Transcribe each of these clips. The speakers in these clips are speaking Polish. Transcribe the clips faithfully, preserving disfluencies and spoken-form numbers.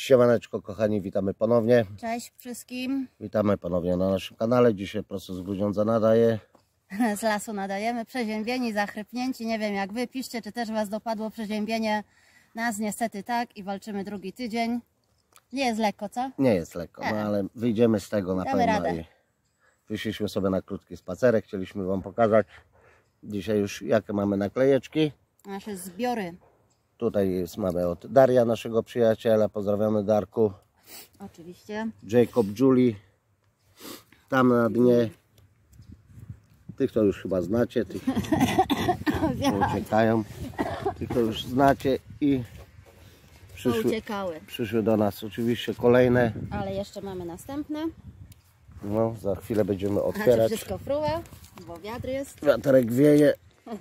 Siemaneczko kochani, witamy ponownie. Cześć wszystkim. Witamy ponownie na naszym kanale. Dzisiaj prosto z Grudziądza nadaje. Z lasu nadajemy, przeziębieni, zachrypnięci. Nie wiem jak wy, piszcie, czy też was dopadło przeziębienie. Nas niestety tak i walczymy drugi tydzień. Nie jest lekko, co? Nie jest lekko, no ale wyjdziemy z tego na Damy pewno. radę. I wyszliśmy sobie na krótki spacerek. Chcieliśmy wam pokazać dzisiaj już jakie mamy naklejeczki. Nasze zbiory. Tutaj jest, mamy od Daria, naszego przyjaciela. Pozdrawiamy Darku. Oczywiście. Jacob, Julie. Tam na dnie. Tych to już chyba znacie. Tych uciekają. Tych to już znacie i przyszły, Uciekały. przyszły do nas oczywiście kolejne. Ale jeszcze mamy następne. No, za chwilę będziemy Znaczy otwierać. wszystko fruwa, bo wiatr jest. Wiaterek wieje.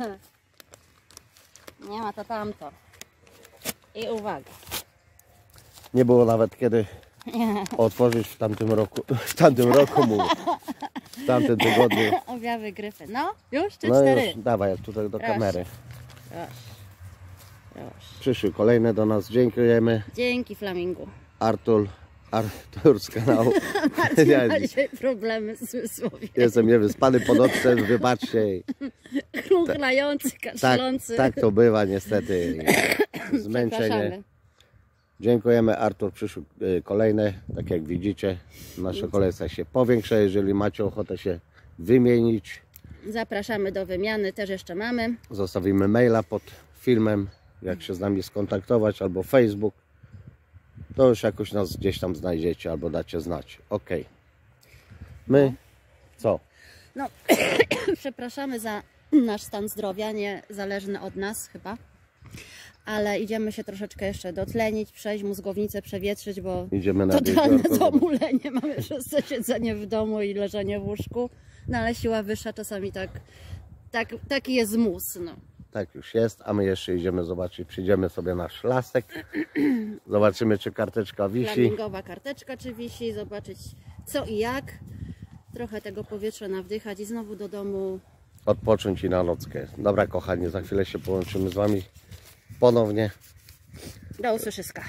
Nie ma to tamto. I uwaga. Nie było nawet kiedy otworzyć w tamtym roku. W tamtym roku mówię. W tamtym tygodniu. Objawy gryfy. No, już czy No cztery? już, dawaj tutaj do Proszę. kamery. Proszę. Proszę. Przyszły kolejne do nas. Dziękujemy. Dzięki Flamingu. Artur, Artur z kanału. Marcin Ja ma dzisiaj problemy zmysłowe. jestem niewyspany po nocce, wybaczcie. Chrumchlający, Tak, kaszlący. tak to bywa niestety. Zmęczenie. Przepraszamy. Dziękujemy, Artur. Przyszły y, kolejne. Tak jak widzicie, nasza kolekcja się powiększa. Jeżeli macie ochotę się wymienić, Zapraszamy do wymiany, też jeszcze mamy. zostawimy maila pod filmem, jak się z nami skontaktować, albo Facebook. To już jakoś nas gdzieś tam znajdziecie, albo dacie znać. Ok. My co? No, przepraszamy za nasz stan zdrowia, nie zależny od nas chyba. Ale idziemy się troszeczkę jeszcze dotlenić, przejść mózgownicę, przewietrzyć, bo Idziemy na totalne jeziorko. zamulenie mamy przez to siedzenie w domu i leżenie w łóżku. No ale siła wyższa czasami tak, tak taki jest mus. No. Tak już jest, a my jeszcze idziemy zobaczyć, przyjdziemy sobie na szlasek, zobaczymy czy karteczka wisi. Flamingowa karteczka czy wisi, zobaczyć co i jak. Trochę tego powietrza nawdychać i znowu do domu. Odpocząć i na nockę. Dobra kochani, za chwilę się połączymy z wami ponownie. Do usłyszyska.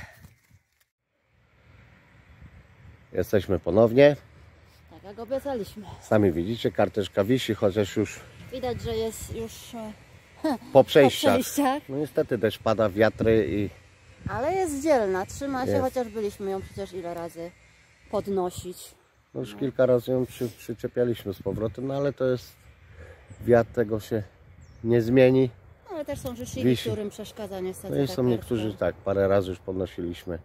Jesteśmy ponownie. Tak jak obiecaliśmy. Sami widzicie, karteczka wisi, chociaż już Widać, że jest już e, po przejściach. po przejściach. No niestety też pada wiatry i Ale jest dzielna, trzyma się, Jest. chociaż byliśmy ją przecież ile razy podnosić. no już kilka razy ją przy, przyczepialiśmy z powrotem, no ale to jest wiatr, tego się nie zmieni. Ale też są życzliwi, Wisi. którym przeszkadza niestety No i ta są kartka. niektórzy tak, parę razy już podnosiliśmy.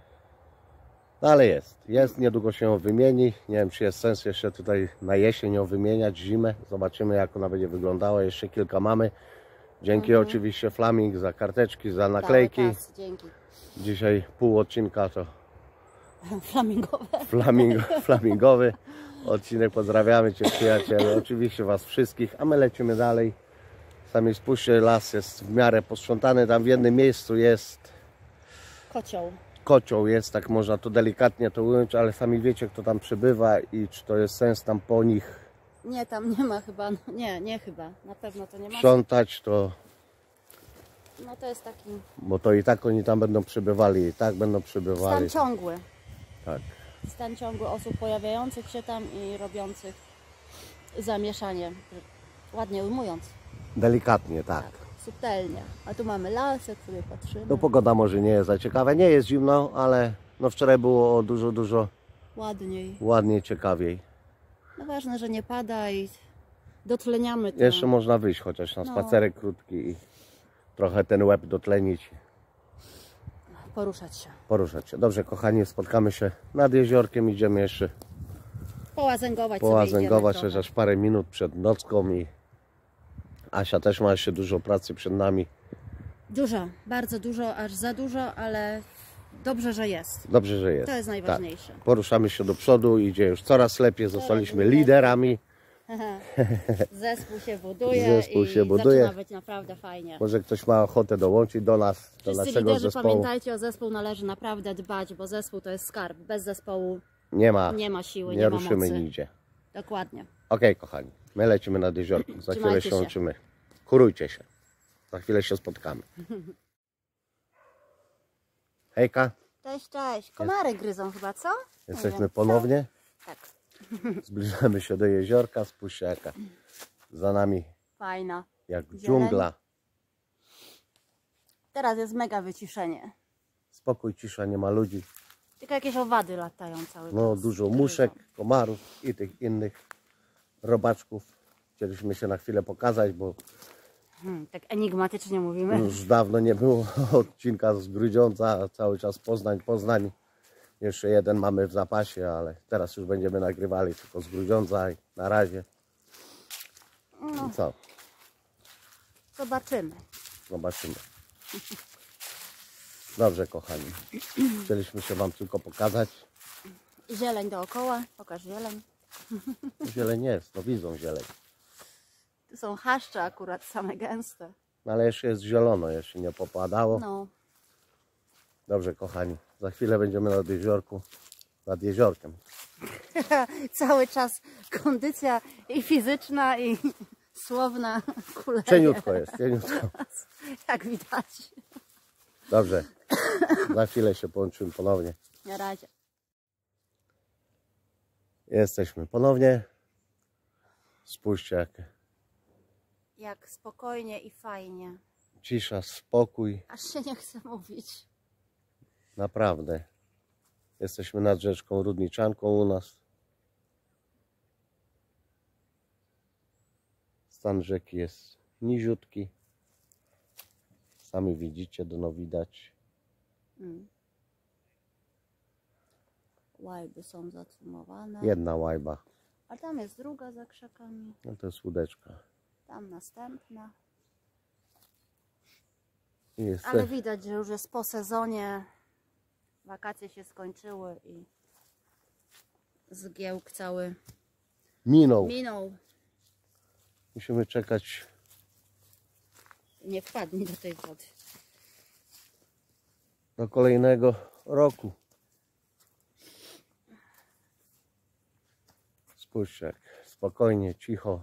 No ale jest, jest, niedługo się ją wymieni. Nie wiem czy jest sens jeszcze tutaj na jesień ją wymieniać, zimę. Zobaczymy jak ona będzie wyglądała, jeszcze kilka mamy. Dzięki Mhm. oczywiście Flaming za karteczki, za naklejki. Cały czas, dzięki. Dzisiaj pół odcinka to Flamingowe. flaming, flamingowy odcinek. Pozdrawiamy Cię przyjacielu, oczywiście Was wszystkich, a my lecimy dalej. Sami spójrzcie, las jest w miarę posprzątany, tam w jednym miejscu jest Kocioł. kocioł, jest, tak można to delikatnie to ująć, ale sami wiecie kto tam przybywa i czy to jest sens tam po nich Nie, tam nie ma chyba, no, nie, nie chyba, na pewno to nie ma. sprzątać, to, No to jest taki bo to i tak oni tam będą przybywali, i tak będą stan przybywali. ciągły. Tak. Stan ciągły osób pojawiających się tam i robiących zamieszanie. Ładnie ujmując. Delikatnie, tak. Tak, subtelnie. A tu mamy lasek, sobie patrzymy. No pogoda może nie jest za ciekawa, nie jest zimno, ale no wczoraj było dużo, dużo Ładniej. ładniej, ciekawiej. No ważne, że nie pada i dotleniamy to. Jeszcze można wyjść chociaż na No. spacerek krótki i trochę ten łeb dotlenić, Poruszać się. poruszać się. Dobrze kochani, spotkamy się nad jeziorkiem, idziemy jeszcze Połazęgować, połazęgować sobie idziemy chociaż parę minut przed nocką i Asia też ma jeszcze dużo pracy przed nami. Dużo, bardzo dużo, aż za dużo, ale dobrze, że jest. Dobrze, że jest. To jest najważniejsze. Tak. Poruszamy się do przodu, idzie już coraz lepiej, zostaliśmy lepiej. liderami. Zespół się buduje Zespół i się buduje. zaczyna być naprawdę fajnie. Może ktoś ma ochotę dołączyć do nas, do Wszyscy naszego liderzy, zespołu. pamiętajcie, o zespół należy naprawdę dbać, bo zespół to jest skarb. Bez zespołu Nie ma, nie ma siły, nie, nie, ma ruszymy mocy. nigdzie. Dokładnie. Okej kochani, my lecimy nad jeziorkiem, za chwilę Trzymajcie się się. łączymy. Kurujcie się, za chwilę się spotkamy. Hejka, Cześć, cześć. Komary gryzą chyba, co? Nie Jesteśmy wiem. ponownie. Tak. Zbliżamy się do jeziorka. Spójrzcie jaka za nami Fajna. jak Zieleń. dżungla. Teraz jest mega wyciszenie. Spokój, cisza, nie ma ludzi. Tylko jakieś owady latają cały czas. No dużo muszek, komarów i tych innych robaczków. Chcieliśmy się na chwilę pokazać, bo Hmm, tak enigmatycznie mówimy. już dawno nie było odcinka z Grudziądza, cały czas Poznań, Poznań. Jeszcze jeden mamy w zapasie, ale teraz już będziemy nagrywali tylko z Grudziądza i na razie. No, I co? zobaczymy. Zobaczymy. Dobrze, kochani. Chcieliśmy się Wam tylko pokazać. I zieleń dookoła. Pokaż zieleń. Zieleń jest, no widzą zieleń. Tu są chaszcze akurat same gęste. No, ale jeszcze jest zielono, jeszcze nie popadało. No. Dobrze, kochani. Za chwilę będziemy nad jeziorku, nad jeziorkiem. Cały czas kondycja i fizyczna, i słowna kuleje. Cieniutko jest, cieniutko. Jak widać. Dobrze. Za chwilę się połączymy ponownie. Na razie. Jesteśmy ponownie. Spójrzcie, jak Jak spokojnie i fajnie. cisza, spokój. Aż się nie chce mówić. Naprawdę. Jesteśmy nad rzeczką Rudniczanką u nas. Stan rzeki jest niziutki. Sami widzicie, dno widać. Mm. Łajby są zacumowane. Jedna łajba. A tam jest druga za krzakami. No to jest łódeczka. Tam następna. I jest Ale widać, że już jest po sezonie. Wakacje się skończyły i zgiełk cały minął. minął. Musimy czekać. Nie wpadnij do tej wody. Do kolejnego roku. Spójrzcie, jak spokojnie, cicho.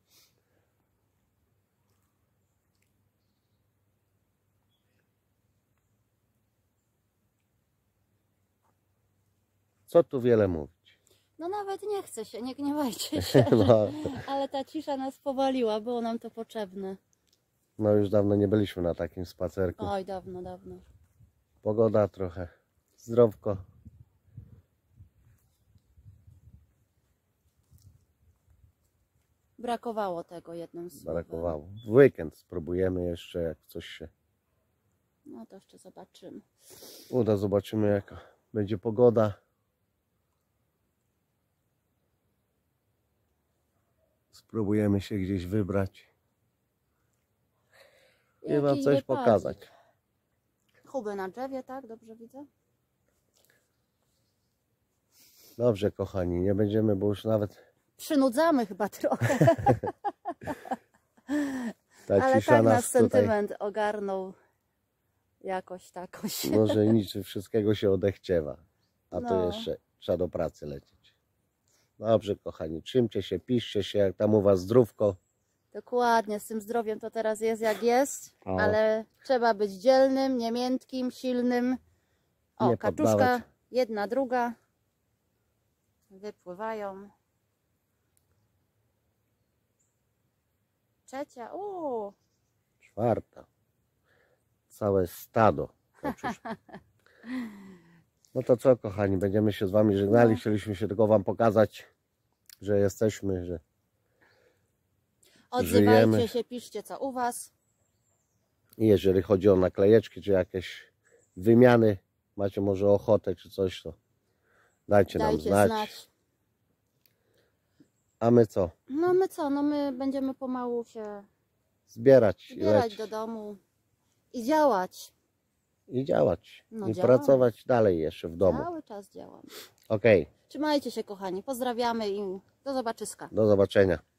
Co tu wiele mówić? No nawet nie chce się, nie gniewajcie się. No, Ale ta cisza nas powaliła, było nam to potrzebne. no już dawno nie byliśmy na takim spacerku. Oj, dawno, dawno. Pogoda trochę zdrowko. Brakowało tego jednym słowem. Brakowało. W weekend spróbujemy jeszcze, jak coś się No to jeszcze zobaczymy. uda. Zobaczymy, jaka będzie pogoda. Spróbujemy się gdzieś wybrać i Wam Jakiś coś wypadzik. pokazać. Chuby na drzewie, tak? Dobrze widzę? Dobrze, kochani, nie będziemy, bo już nawet Przynudzamy chyba trochę. ta Ale cisza tak nas nas tutaj sentyment ogarnął jakoś takoś. może nic, wszystkiego się odechciewa. A to No. jeszcze trzeba do pracy lecieć. Dobrze, kochani, trzymcie się, piszcie się, jak tam u Was zdrówko. Dokładnie, z tym zdrowiem to teraz jest jak jest, O. ale trzeba być dzielnym, niemiętkim, silnym. O, Nie kaczuszka, poddawać. jedna, druga. Wypływają. Trzecia, uuu. Czwarta. Całe stado. kaczuszek. No to co, kochani, będziemy się z Wami żegnali. No. Chcieliśmy się tylko Wam pokazać, że jesteśmy, że Odzywajcie Żyjemy. się, piszcie co u Was. i jeżeli chodzi o naklejeczki, czy jakieś wymiany, macie może ochotę, czy coś, to dajcie, Dajcie nam znać. znać. A my co? No my co, no my będziemy pomału się Zbierać i zbierać lecieć. do domu i działać. I działać. No I działamy. pracować dalej jeszcze w domu. Cały czas działamy. Okej, Trzymajcie się kochani, pozdrawiamy i do zobaczyska. do zobaczenia.